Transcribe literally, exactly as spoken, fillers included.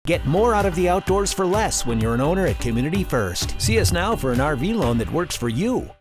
Get more out of the outdoors for less when you're an owner at Community First. See us now for an R V loan that works for you.